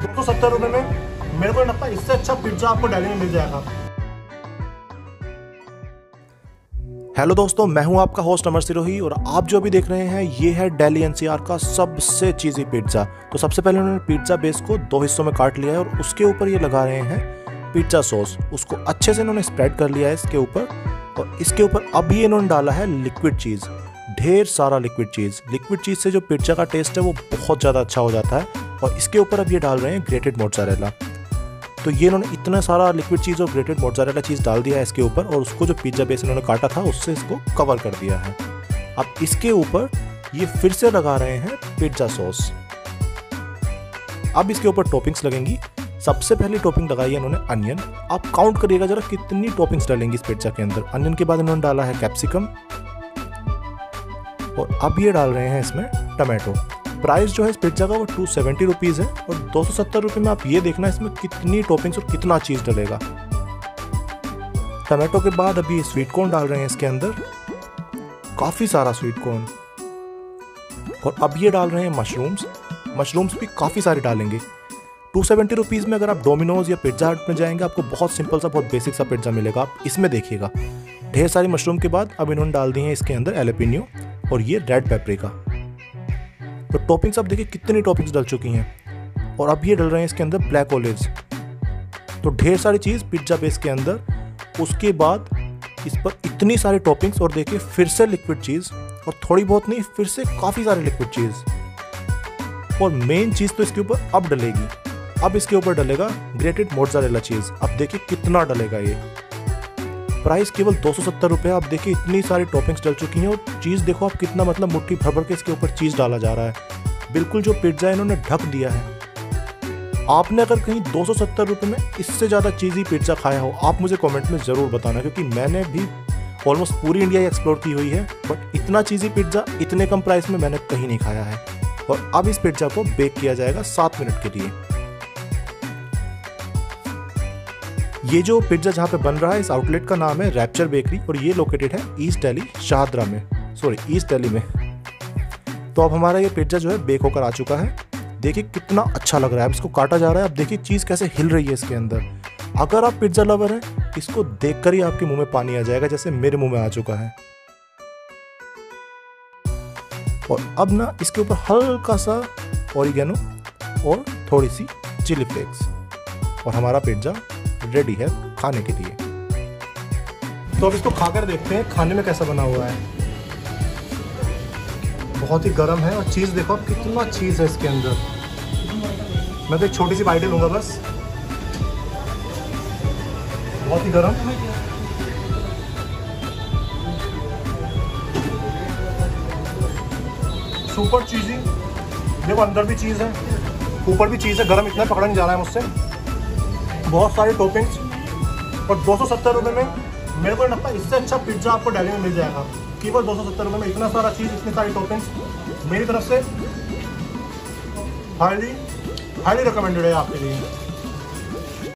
₹270 में मेरे को लगता है इससे अच्छा पिज्जा आपको दिल्ली में मिल जाएगा। हेलो दोस्तों, मैं हूं आपका होस्ट अमर सिरोही और आप जो भी देख रहे हैं ये है दिल्ली एनसीआर का सबसे चीज़ी पिज्ज़ा। तो सबसे पहले उन्होंने पिज्ज़ा बेस को 2 हिस्सों में काट लिया है और उसके ऊपर ये लगा रहे हैं पिज्ज़ा सॉस। उसको अच्छे से इन्होंने स्प्रेड कर लिया है इसके ऊपर, और इसके ऊपर अभी इन्होंने डाला है लिक्विड चीज़, ढेर सारा लिक्विड चीज़। लिक्विड चीज़ से जो पिज्ज़ा का टेस्ट है वो बहुत ज़्यादा अच्छा हो जाता है। और इसके ऊपर अब ये डाल रहे हैं ग्रेटेड मोज़रेला। तो ये इन्होंने इतना सारा लिक्विड चीज़ और ग्रेटेड मोज़रेला चीज़ डाल दिया है इसके ऊपर, और उसको जो पिज्ज़ा बेस इन्होंने काटा था उससे इसको कवर कर दिया है। अब इसके ऊपर ये फिर से लगा रहे हैं पिज्ज़ा सॉस। अब इसके ऊपर टॉपिंग्स लगेंगी। सबसे पहली टॉपिंग लगाई है इन्होंने अनियन। आप काउंट करिएगा जरा कितनी टॉपिंग्स डालेंगी इस पिज्ज़ा के अंदर। अनियन के बाद इन्होंने डाला है कैप्सिकम, और अब ये डाल रहे हैं इसमें टमाटो। प्राइस जो है इस पिज्ज़ा का वो ₹270 है, और ₹270 में आप ये देखना इसमें कितनी टॉपिंग्स और कितना चीज़ डलेगा। टमाटो के बाद अभी स्वीट कॉर्न डाल रहे हैं इसके अंदर, काफ़ी सारा स्वीट कॉर्न। और अब ये डाल रहे हैं मशरूम्स। मशरूम्स भी काफ़ी सारे डालेंगे। ₹270 में अगर आप डोमिनोज या पिज्ज़ा हट में जाएंगे आपको बहुत सिंपल सा, बहुत बेसिक सा पिज्ज़ा मिलेगा। आप इसमें देखिएगा ढेर सारी मशरूम के बाद अब इन्होंने डाल दी है इसके अंदर एलेपिनियो और ये रेड पेपरिका। तो टॉपिंग्स आप देखिए कितनी टॉपिंग्स डल चुकी हैं। और अब ये डल रहे हैं इसके अंदर ब्लैक ओलिव्स। तो ढेर सारी चीज़ पिज्ज़ा बेस के अंदर। उसके बाद इस पर इतनी सारी टॉपिंग्स, और देखिए फिर से लिक्विड चीज़, और थोड़ी बहुत नहीं फिर से काफ़ी सारी लिक्विड चीज़। और मेन चीज़ तो इसके ऊपर अब डलेगी। अब इसके ऊपर डलेगा ग्रेटेड मोज़रेला चीज़। अब देखिए कितना डलेगा ये। प्राइस केवल ₹270। आप देखिए इतनी सारी टॉपिंग्स डल चुकी हैं, और चीज़ देखो आप कितना, मतलब मुट्ठी भर भर के इसके ऊपर चीज़ डाला जा रहा है। बिल्कुल जो पिज्ज़ा इन्होंने ढक दिया है। आपने अगर कहीं ₹270 में इससे ज़्यादा चीज़ी पिज्ज़ा खाया हो आप मुझे कमेंट में ज़रूर बताना, क्योंकि मैंने भी ऑलमोस्ट पूरी इंडिया ही एक्सप्लोर की हुई है, बट इतना चीज़ी पिज्ज़ा इतने कम प्राइस में मैंने कहीं नहीं खाया है। और अब इस पिज्ज़ा को बेक किया जाएगा 7 मिनट के लिए। ये जो पिज्ज़ा जहाँ पे बन रहा है इस आउटलेट का नाम है रैप्चर बेकरी, और ये लोकेटेड है ईस्ट दिल्ली शाहदरा में, ईस्ट दिल्ली में। तो अब हमारा ये पिज्ज़ा जो है बेक होकर आ चुका है। देखिए कितना अच्छा लग रहा है। अब इसको काटा जा रहा है। अब देखिए चीज़ कैसे हिल रही है इसके अंदर। अगर आप पिज्ज़ा लवर हैं इसको देखकर ही आपके मुंह में पानी आ जाएगा, जैसे मेरे मुंह में आ चुका है। और अब ना इसके ऊपर हल्का सा ऑरिगेनो और थोड़ी सी चिली फ्लेक्स, और हमारा पिज्ज़ा रेडी है खाने के लिए। तो अब इसको खाकर देखते हैं खाने में कैसा बना हुआ है। बहुत ही गर्म है, और चीज़ देखो आप कितना चीज़ है इसके अंदर। मैं तो एक छोटी सी बाइट लूँगा बस। बहुत ही गर्म, सुपर चीज़ी। देखो अंदर भी चीज़ है, ऊपर भी चीज़ है। गर्म इतना पकड़ा नहीं जा रहा है मुझसे। बहुत सारी टॉपिंग्स, और ₹270 में मेरे को लगता है इससे अच्छा पिज्ज़ा आपको दिल्ली में मिल जाएगा। केवल ₹270 में इतना सारा चीज़, इतनी सारी टॉपिंग्स। मेरी तरफ से हाईली रिकमेंडेड है आपके लिए।